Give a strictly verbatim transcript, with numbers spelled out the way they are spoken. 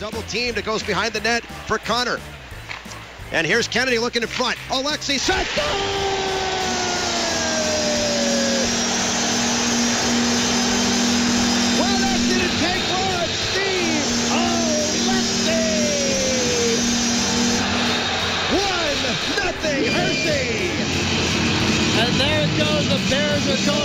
double teamed. It goes behind the net for Connor. And here's Kennedy looking in front. Oleksy shot. Well, that didn't take one. Steve Oleksy. One nothing Hershey. And there it goes. The Bears are going